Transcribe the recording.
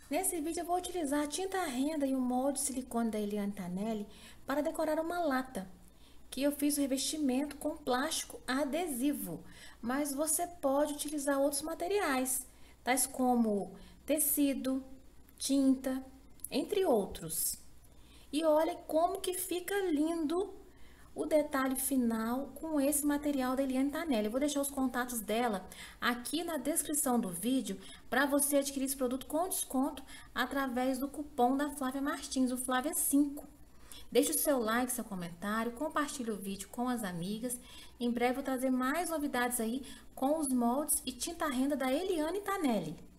Nesse vídeo eu vou utilizar a tinta renda e o molde de silicone da Eliane Tanelli para decorar uma lata, que eu fiz o revestimento com plástico adesivo, mas você pode utilizar outros materiais, tais como tecido, tinta, entre outros. E olha como que fica lindo o detalhe final com esse material da Eliane Tanelli. Eu vou deixar os contatos dela aqui na descrição do vídeo para você adquirir esse produto com desconto através do cupom da Flávia Martins, o Flávia 5. Deixe o seu like, seu comentário, compartilhe o vídeo com as amigas. Em breve eu vou trazer mais novidades aí com os moldes e tinta renda da Eliane Tanelli.